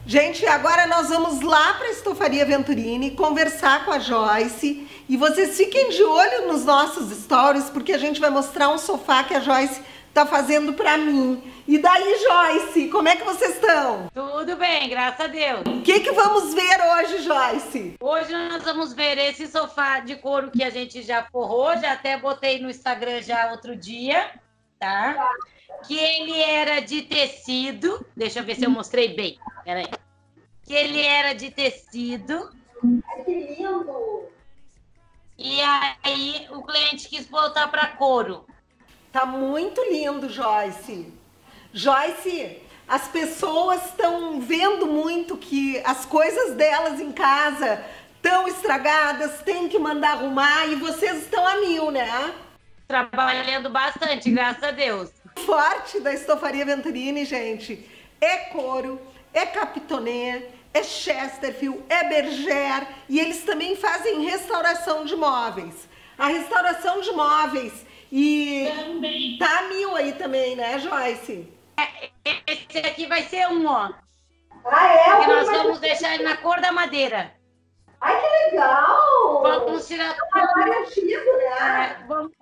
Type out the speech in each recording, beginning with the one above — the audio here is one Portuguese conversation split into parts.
Gente, agora nós vamos lá para a Estofaria Venturini conversar com a Joyce e vocês fiquem de olho nos nossos stories porque a gente vai mostrar um sofá que a Joyce tá fazendo para mim. E daí, Joyce, como é que vocês estão? Tudo bem, graças a Deus. O que vamos ver hoje, Joyce? Hoje nós vamos ver esse sofá de couro que a gente já forrou, já até botei no Instagram já outro dia, tá? Que ele era de tecido, deixa eu ver se eu mostrei bem, peraí. Que ele era de tecido. Ai, que lindo! E aí o cliente quis botar para couro. Tá muito lindo, Joyce. Joyce, as pessoas estão vendo muito que as coisas delas em casa estão estragadas, tem que mandar arrumar e vocês estão a mil, né? Trabalhando bastante, graças a Deus. O forte da Estofaria Venturini, gente, é couro, é capitonê, é Chesterfield, é berger e eles também fazem restauração de móveis. A restauração de móveis e também. tá a mil aí também, né, Joyce? Esse aqui vai ser um, ó. Ah, é? Que nós vamos deixar ele na cor da madeira. Ai, que legal! Vamos tirar tudo. É antigo, né?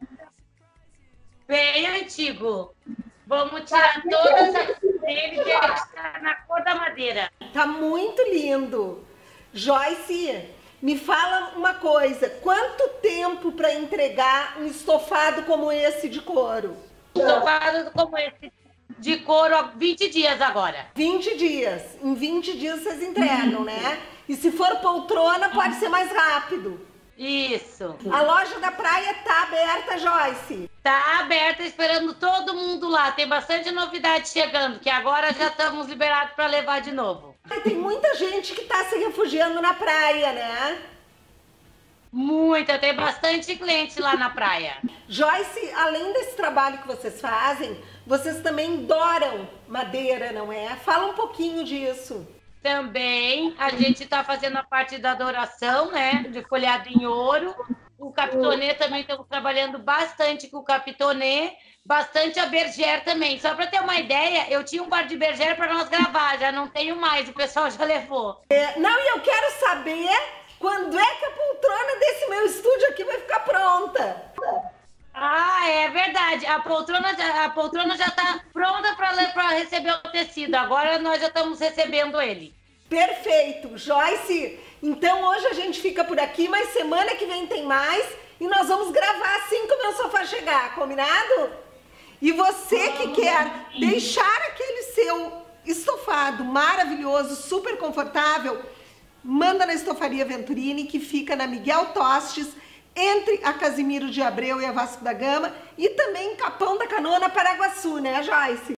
Bem antigo. Vamos tirar toda essa cor dele e deixar na cor da madeira. Tá muito lindo. Joyce, me fala uma coisa. Quanto tempo para entregar um estofado como esse de couro? Estofado como esse de couro, 20 dias agora. 20 dias. Em 20 dias vocês entregam, né? E se for poltrona, pode ser mais rápido. Isso. A loja da praia tá aberta, Joyce? Tá aberta, esperando todo mundo lá. Tem bastante novidade chegando, que agora já estamos liberados para levar de novo. Tem muita gente que tá se refugiando na praia, né? Muita, tem bastante cliente lá na praia. Joyce, além desse trabalho que vocês fazem, vocês também doram madeira, não é? Fala um pouquinho disso. Também a gente está fazendo a parte da douração, né? De folhado em ouro. O capitonê também estamos trabalhando bastante com o capitonê, bastante a berger também. Só para ter uma ideia, eu tinha um par de berger para nós gravar, já não tenho mais, o pessoal já levou. Não, e eu quero saber quando é que a poltrona desse meu estúdio aqui vai ficar pronta. Ah, é verdade. A poltrona já está pronta para receber o tecido. Agora nós já estamos recebendo ele. Perfeito. Joyce, então hoje a gente fica por aqui, mas semana que vem tem mais e nós vamos gravar assim que o meu sofá chegar, combinado? E você que quer deixar aquele seu estofado maravilhoso, super confortável, manda na Estofaria Venturini, que fica na Miguel Tostes, entre a Casimiro de Abreu e a Vasco da Gama, e também em Capão da Canoa, Paraguaçu, né, Joyce?